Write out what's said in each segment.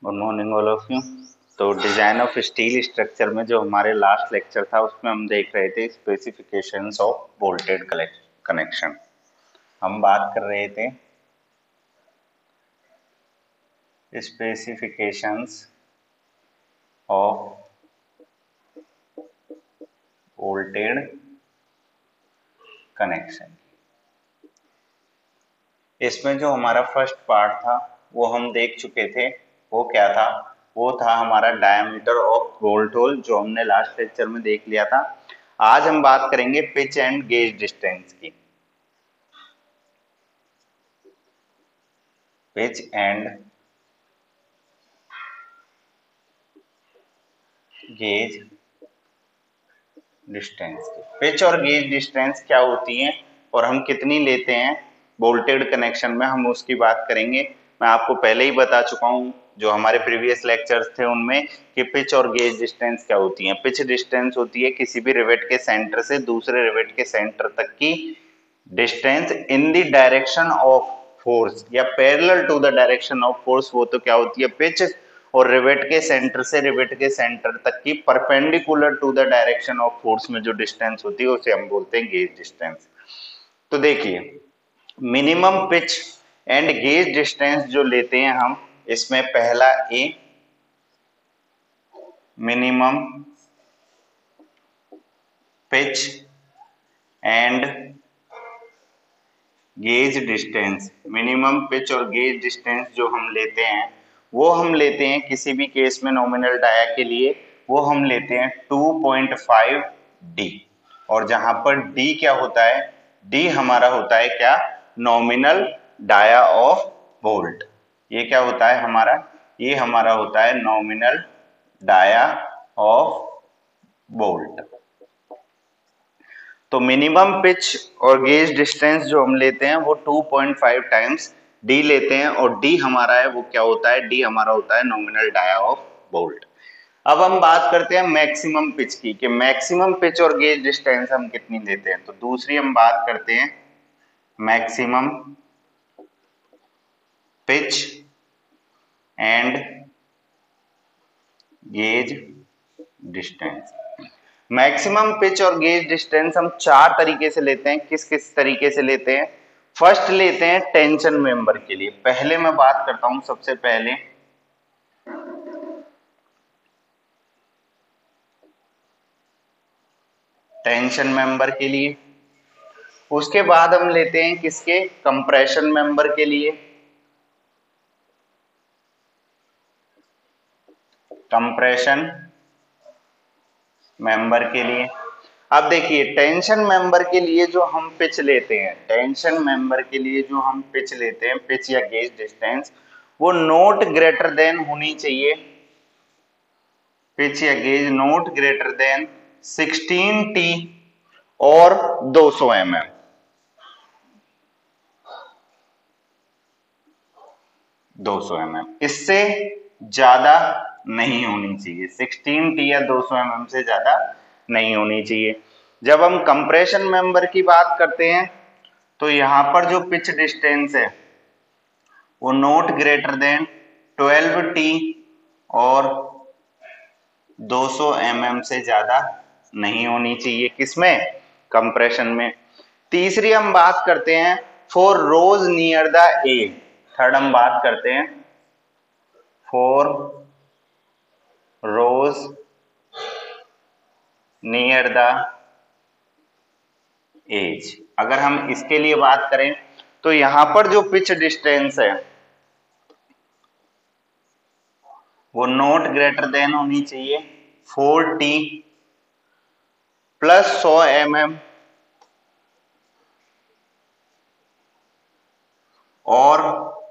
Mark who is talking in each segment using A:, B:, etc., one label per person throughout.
A: Good morning all of you. तो design of steel structure में जो हमारे लास्ट लेक्चर था उसमें हम देख रहे थे स्पेसिफिकेशंस ऑफ बोल्टेड कनेक्शन। हम बात कर रहे थे स्पेसिफिकेशंस ऑफ बोल्टेड कनेक्शन। इसमें जो हमारा फर्स्ट पार्ट था वो हम देख चुके थे। वो क्या था? वो था हमारा डायमीटर ऑफ बोल्ट होल, जो हमने लास्ट लेक्चर में देख लिया था। आज हम बात करेंगे पिच एंड गेज डिस्टेंस की। पिच एंड गेज डिस्टेंस की। पिच और गेज डिस्टेंस क्या होती है और हम कितनी लेते हैं बोल्टेड कनेक्शन में, हम उसकी बात करेंगे। मैं आपको पहले ही बता चुका हूं जो हमारे प्रीवियस लेक्चर्स थे उनमें कि पिच और गेज डिस्टेंस क्या होती है। पिच डिस्टेंस होती है किसी भी रिवेट के सेंटर से दूसरे रिवेट के सेंटर तक की distance in the direction of force या parallel to the direction of force, वो तो क्या होती है पिच। और रिवेट के सेंटर से रिवेट के सेंटर तक की perpendicular to the direction of force में जो डिस्टेंस होती है उसे हम बोलते हैं गेज डिस्टेंस। तो देखिए, minimum pitch and gauge distance जो लेते हैं हम, इसमें पहला ए minimum pitch and gauge distance. Minimum pitch और गेज डिस्टेंस जो हम लेते हैं वो हम लेते हैं किसी भी केस में नॉमिनल डाया के लिए वो हम लेते हैं 2.5 डी। और जहां पर डी क्या होता है, डी हमारा होता है क्या, नॉमिनल डाया ऑफ बोल्ट। ये क्या होता है हमारा, ये हमारा होता है नॉमिनल डाया ऑफ बोल्ट। तो मिनिमम पिच और गेज डिस्टेंस जो हम लेते हैं वो 2.5 टाइम्स डी लेते हैं और डी हमारा है वो क्या होता है, डी हमारा होता है नॉमिनल डाया ऑफ बोल्ट। अब हम बात करते हैं मैक्सिमम पिच की कि मैक्सिमम पिच और गेज डिस्टेंस हम कितनी लेते हैं। तो दूसरी हम बात करते हैं maximum pitch and gauge distance. Maximum pitch और गेज डिस्टेंस हम चार तरीके से लेते हैं। किस किस तरीके से लेते हैं? फर्स्ट लेते हैं टेंशन मेंबर के लिए। पहले मैं बात करता हूं सबसे पहले टेंशन मेंबर के लिए। उसके बाद हम लेते हैं किसके, कंप्रेशन मेंबर के लिए। कंप्रेशन मेंबर के लिए। अब देखिए टेंशन मेंबर के लिए जो हम पिच लेते हैं, टेंशन मेंबर के लिए जो हम पिच लेते हैं, पिच या गेज डिस्टेंस, वो नॉट ग्रेटर देन होनी चाहिए, पिच या gauge not greater than 16 t और 200 mm। 200 mm इससे ज्यादा नहीं होनी चाहिए। 16 टी या 200 mm से ज्यादा नहीं होनी चाहिए। जब हम कंप्रेशन मेंबर की बात करते हैं तो यहां पर जो पिच डिस्टेंस है वो नॉट ग्रेटर देन 12 टी और 200 mm से ज्यादा नहीं होनी चाहिए। किसमें? कंप्रेशन में। तीसरी हम बात करते हैं for rows near the a. Third हम बात करते हैं for rows near the edge. अगर हम इसके लिए बात करें तो यहां पर जो पिच डिस्टेंस है वो नॉट ग्रेटर देन होनी चाहिए 4t प्लस 100 mm और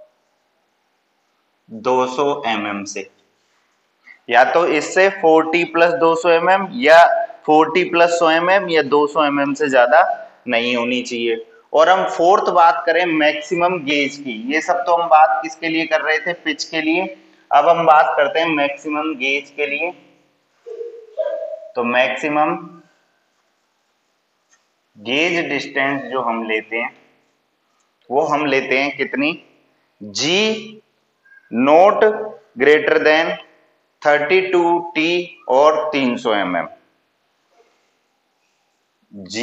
A: 200 mm से। या तो इससे 40 प्लस 200 mm या 40 प्लस 100 mm या 200 mm से ज्यादा नहीं होनी चाहिए। और हम फोर्थ बात करें मैक्सिमम गेज की। ये सब तो हम बात किसके लिए कर रहे थे, पिच के लिए। अब हम बात करते हैं मैक्सिमम गेज के लिए। तो मैक्सिमम गेज डिस्टेंस जो हम लेते हैं वो हम लेते हैं कितनी, जी नोट ग्रेटर देन 32T और 300 mm, G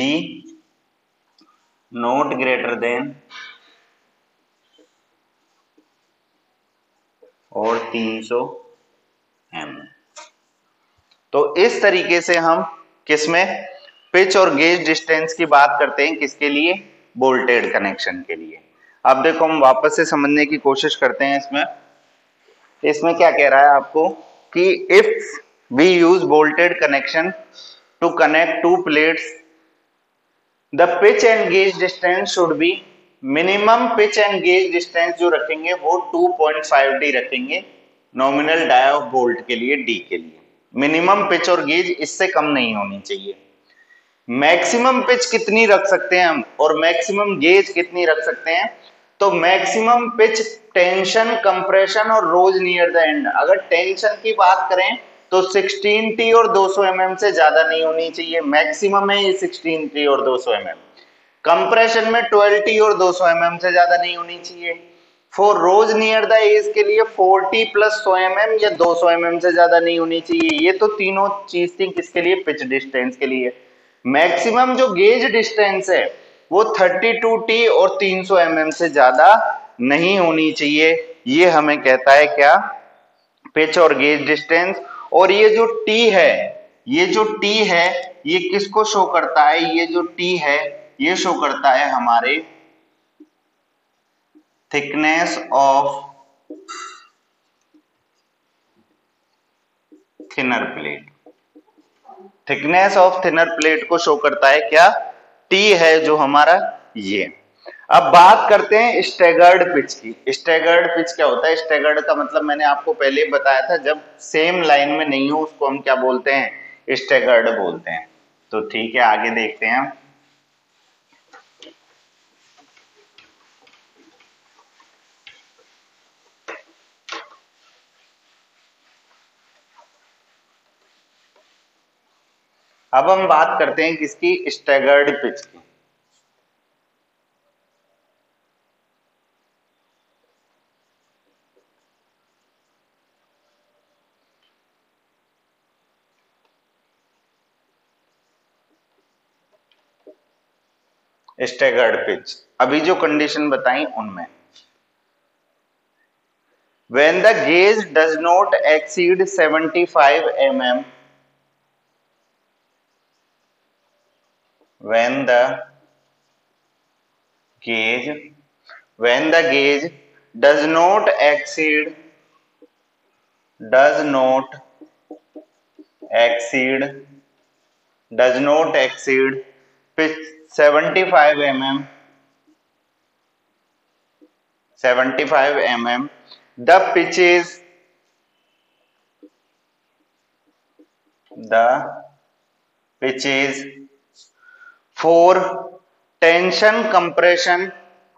A: not greater than और 300 mm। तो इस तरीके से हम किसमें पिच और गेज डिस्टेंस की बात करते हैं, किसके लिए, बोल्टेड कनेक्शन के लिए। अब देखो हम वापस से समझने की कोशिश करते हैं। इसमें क्या कह रहा है आपको कि if we use bolted connection to connect to plates the pitch and gauge distance should be, minimum pitch and gauge distance जो रखेंगे वो 2.5D रखेंगे नॉमिनल डाई ऑफ बोल्ट के लिए, डी के लिए। मिनिमम पिच और गेज इससे कम नहीं होनी चाहिए। मैक्सिमम पिच कितनी रख सकते हैं हम और मैक्सिमम गेज कितनी रख सकते हैं, तो मैक्सिमम पिच टेंशन, कंप्रेशन और रोज नियर द एंड, अगर टेंशन की बात करें तो 16T और 200 mm से ज्यादा नहीं होनी चाहिए, मैक्सिमम है ये 16T और 200 mm। कंप्रेशन में 12T और 200 mm से ज्यादा नहीं होनी चाहिए। For rows near the edge के लिए 40 + 100 mm या 200 mm से ज्यादा नहीं होनी चाहिए। ये तो तीनों चीज थी किसके लिए, पिच डिस्टेंस के लिए। मैक्सिमम जो गेज डिस्टेंस है वो 32T और 300 mm से ज्यादा नहीं होनी चाहिए। ये हमें कहता है क्या, पिच और गेज डिस्टेंस। और ये जो T है, ये किसको शो करता है, ये जो T है ये शो करता है हमारे thickness of thinner plate. Thickness of thinner plate को शो करता है क्या, T है जो हमारा ये। अब बात करते हैं स्टैगर्ड पिच की। स्टैगर्ड पिच क्या होता है, स्टैगर्ड का मतलब मैंने आपको पहले ही बताया था, जब सेम लाइन में नहीं हो उसको हम क्या बोलते हैं, स्टैगर्ड बोलते हैं। तो ठीक है, आगे देखते हैं। अब हम बात करते हैं किसकी, स्टैगर्ड पिच की। स्टैगर्ड पिच अभी जो कंडीशन बताई उनमें, when the gauge does not exceed 75 mm, when the gauge does not exceed pitch 75 mm, the pitch is for tension compression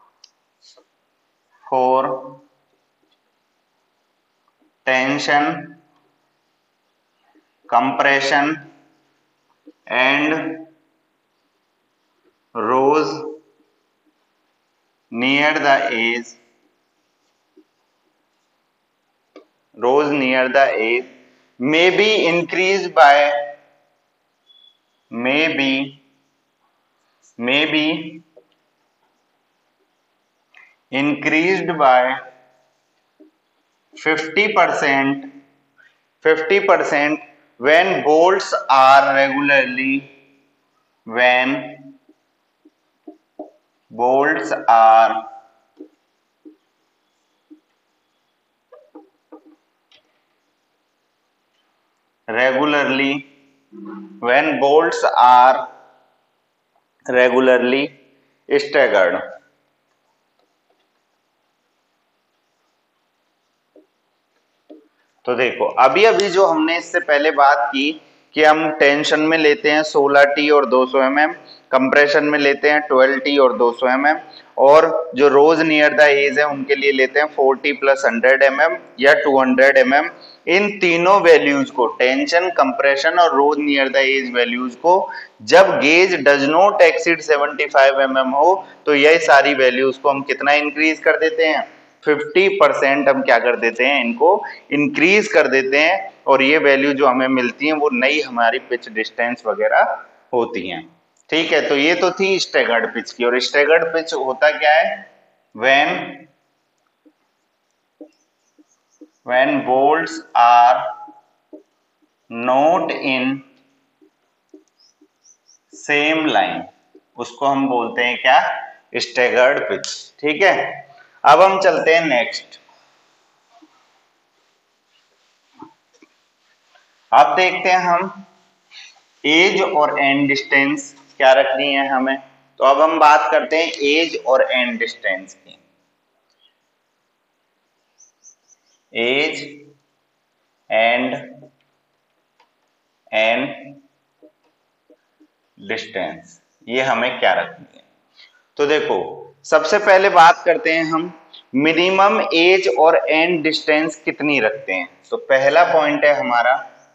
A: and rose near the edge may be increased by 50% when bolts are regularly staggered। तो देखो अभी जो हमने इससे पहले बात की कि हम टेंशन में लेते हैं 16T और 200 mm, कंप्रेशन में लेते हैं 12T और 200 mm, और जो रोज नियर द एज है उनके लिए लेते हैं 40 + 100 mm या 200 mm। इन तीनों वैल्यूज को, टेंशन, कंप्रेशन और rows near the edge values को, जब gauge does not exceed 75 mm हो तो यह सारी वैल्यूज को हम कितना इंक्रीज कर देते हैं, 50% हम क्या कर देते हैं, इनको इंक्रीज कर देते हैं और ये वैल्यू जो हमें मिलती है वो नई हमारी पिच डिस्टेंस वगैरह होती हैं। ठीक है, तो ये तो थी स्टैगर्ड पिच की। और स्टैगर्ड पिच होता क्या है, when bolts are not in same line, उसको हम बोलते हैं क्या, स्टैगर्ड पिच। ठीक है, अब हम चलते हैं नेक्स्ट। अब देखते हैं हम एज और एंड डिस्टेंस क्या रखनी है हमें। तो अब हम बात करते हैं एज और एंड डिस्टेंस की। एज एंड डिस्टेंस ये हमें क्या रखनी है। तो देखो, सबसे पहले बात करते हैं हम मिनिमम एज और एंड डिस्टेंस कितनी रखते हैं। तो पहला पॉइंट है हमारा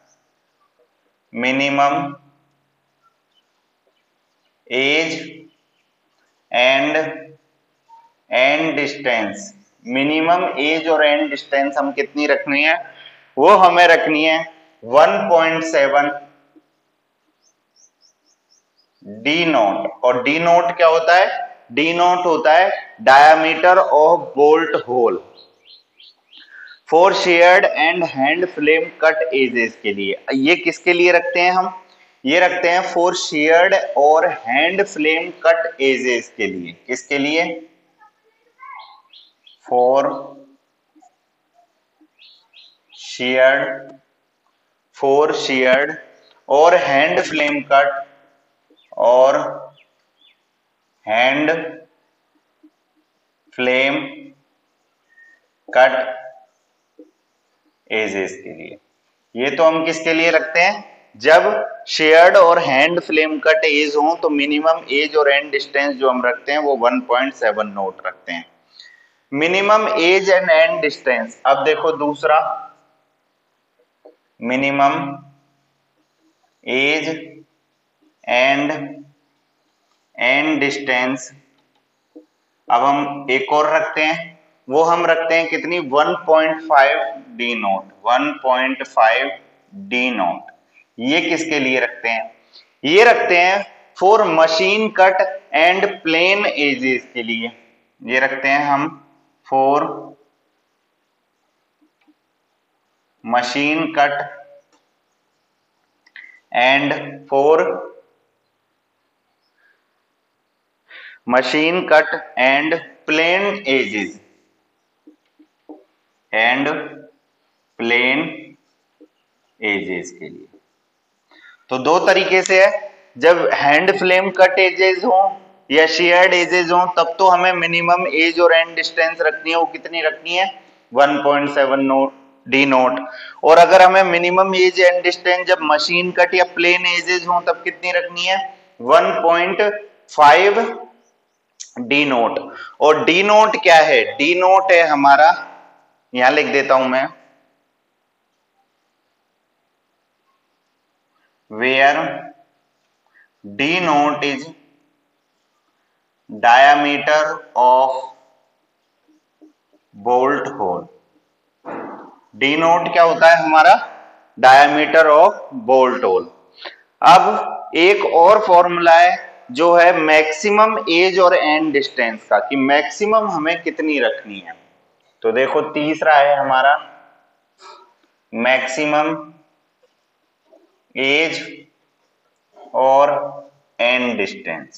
A: minimum edge end distance. Minimum edge और एंड डिस्टेंस हम कितनी रखनी है, वो हमें रखनी है 1.7 डी नॉट। और डी नॉट क्या होता है, डी नॉट होता है diameter of bolt hole for sheared and hand flame cut edges के लिए। ये किसके लिए रखते हैं हम, ये रखते हैं फॉर शेयर्ड और हैंड फ्लेम कट एजेस के लिए। किसके लिए, फॉर शेयर्ड और हैंड फ्लेम कट और हैंड फ्लेम कट एजेस के लिए। ये तो हम किसके लिए रखते हैं, जब शेयर्ड और हैंड फ्लेम कट एज हो तो मिनिमम एज और एंड डिस्टेंस जो हम रखते हैं वो 1.7 नोट रखते हैं। Minimum edge end end distance. अब देखो दूसरा, मिनिमम एज एंड डिस्टेंस। अब हम एक और रखते हैं, वो हम रखते हैं कितनी, 1.5 डी नोट। 1.5 डी नोट ये किसके लिए रखते हैं, ये रखते हैं for machine cut and plane edges के लिए। ये रखते हैं हम for machine cut and plane edges के लिए। तो दो तरीके से है, जब हैंड फ्लेम कट एजेस हो या शेयर्ड एजेस हो तब तो हमें मिनिमम एज और एंड डिस्टेंस रखनी है, वो कितनी रखनी है, 1.7 नोट डी नोट। और अगर हमें मिनिमम एज एंड डिस्टेंस जब मशीन कट या प्लेन एजेस हो तब कितनी रखनी है, 1.5 डी नोट। और डी नोट क्या है, डी नोट है हमारा, यहां लिख देता हूं मैं, where D note is diameter of bolt hole। D note क्या होता है हमारा, डायामीटर ऑफ बोल्ट होल। अब एक और फॉर्मूला है जो है मैक्सिमम एज और एंड डिस्टेंस का, कि मैक्सिमम हमें कितनी रखनी है। तो देखो तीसरा है हमारा मैक्सिमम एज और एंड डिस्टेंस।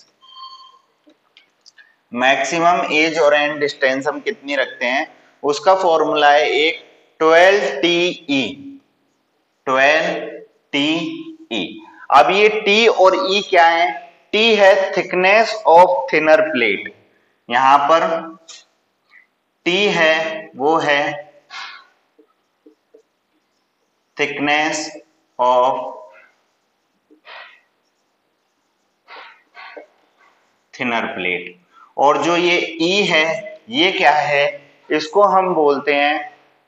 A: मैक्सिमम एज और एंड डिस्टेंस हम कितनी रखते हैं, उसका फॉर्मूला है एक 12TE। 12TE। अब ये T और E क्या है, T है थिकनेस ऑफ थिनर प्लेट, यहां पर T है वो है थिकनेस ऑफ थिनर प्लेट। और जो ये E है ये क्या है, इसको हम बोलते हैं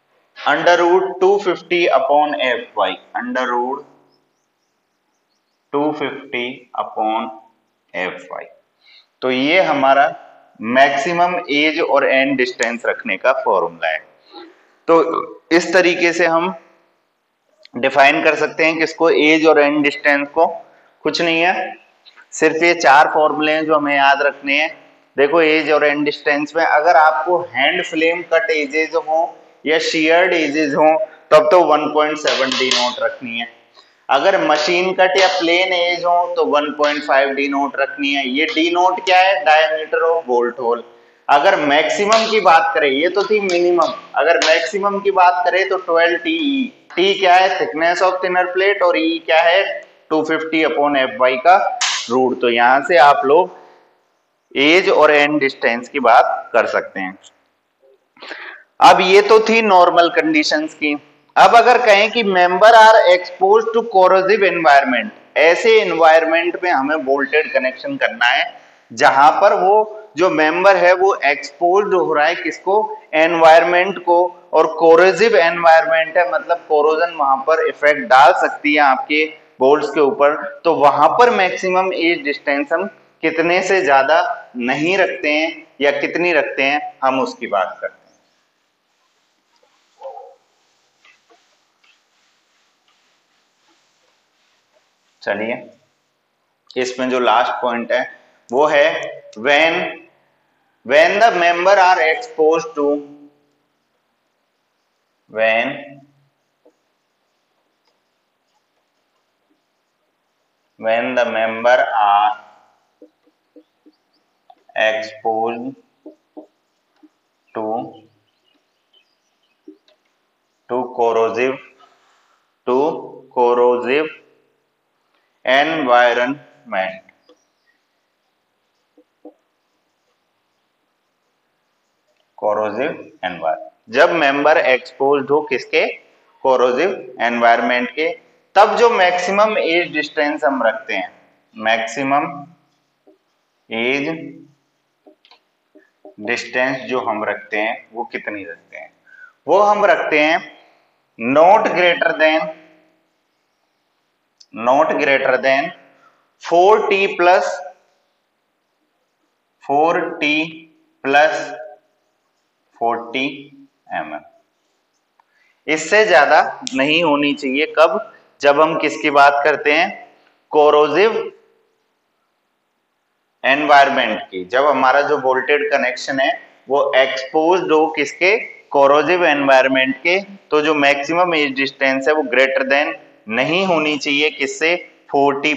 A: √250 अपॉन FY। √250 upon FY। तो ये हमारा मैक्सिमम एज और एंड डिस्टेंस रखने का फॉर्मूला है। तो इस तरीके से हम डिफाइन कर सकते हैं किसको, एज और एंड डिस्टेंस को। कुछ नहीं है, सिर्फ ये 4 फॉर्मूले हैं जो हमें याद रखने हैं। देखो एज और एंड डिस्टेंस में अगर आपको हैंड फ्लेम कट एजेस हो या शेयर्ड एजेस हो तब तो 1.7 डी नोट रखनी है। अगर मशीन कट या प्लेन एज हो तो 1.5 डी नोट रखनी है। ये डी नोट क्या है, डायमीटर ऑफ बोल्ट होल। अगर मैक्सिमम की बात करें, ये तो थी मिनिमम, अगर मैक्सिमम की बात करें तो 12 टीई। टी क्या है, थिकनेस ऑफ थिनर प्लेट, और ई क्या है, 250/Fy का रूट। तो यहां से आप लोग एज और एंड डिस्टेंस की बात कर सकते हैं। अब ये तो थी नॉर्मल कंडीशंस की। अब अगर कहें कि member are expose to corrosive environment, ऐसे एनवायरनमेंट में हमें बोल्टेड कनेक्शन करना है जहां पर वो जो मेंबर है वो एक्सपोज्ड हो रहा है किसको, एनवायरनमेंट को, और कोरोसिव एनवायरनमेंट है मतलब कोरोजन वहां पर इफेक्ट डाल सकती है आपके बोल्ट्स के ऊपर। तो वहां पर मैक्सिमम एज डिस्टेंस हम कितने से ज्यादा नहीं रखते हैं या कितनी रखते हैं, हम उसकी बात करते हैं। चलिए, इसमें जो लास्ट पॉइंट है वो है when the member are exposed to when the member are exposed to corrosive environment, corrosive environment, जब मेंबर एक्सपोज्ड हो किसके, कोरोसिव एनवायरनमेंट के, तब जो मैक्सिमम एज डिस्टेंस हम रखते हैं, मैक्सिमम एज डिस्टेंस जो हम रखते हैं वो कितनी रखते हैं, वो हम रखते हैं not greater than 4t plus 40 mm। इससे ज्यादा नहीं होनी चाहिए। कब, जब हम किसकी बात करते हैं, कोरोसिव एनवायरनमेंट की, जब हमारा जो वोल्टेड कनेक्शन है वो एक्सपोज्ड हो किसके, कोरोसिव एनवायरनमेंट के, तो जो मैक्सिमम एज डिस्टेंस है वो ग्रेटर देन नहीं होनी चाहिए किससे, 40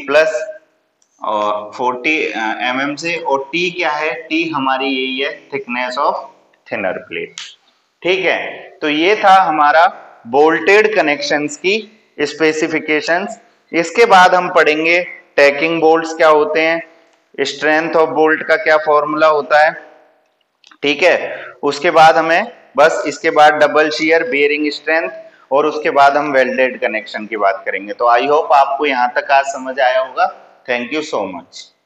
A: mm से। और टी क्या है, टी हमारी यही है, थिकनेस ऑफ थिनर प्लेट। ठीक है, तो ये था हमारा बोल्टेड कनेक्शंस की स्पेसिफिकेशंस। इसके बाद हम पढ़ेंगे टैकिंग बोल्ट्स क्या होते हैं, स्ट्रेंथ ऑफ बोल्ट का क्या फॉर्मूला होता है। ठीक है, उसके बाद हमें बस इसके बाद डबल शियर, बेयरिंग स्ट्रेंथ, और उसके बाद हम वेल्डेड कनेक्शन की बात करेंगे। तो आई होप आपको यहां तक आज समझ आया होगा। Thank you so much.